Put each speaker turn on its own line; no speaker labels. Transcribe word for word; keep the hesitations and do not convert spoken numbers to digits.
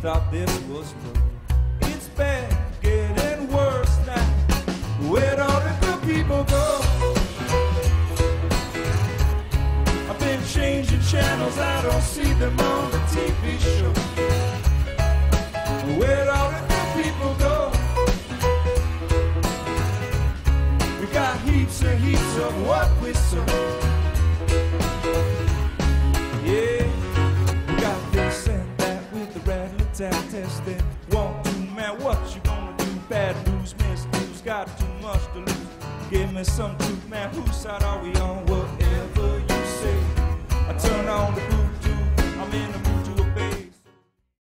thought this was love. It's bad, getting worse now. Where'd all the good people go? I've been changing channels, I don't see them on the T V show. Where'd all the good people go? We got heaps and heaps of what we sow. Yeah, we got this and that with the rattler tap testing. One, two, man, what you gonna do? Bad news, misnews, got too much to lose. Give me some truth, man, whose side are we on?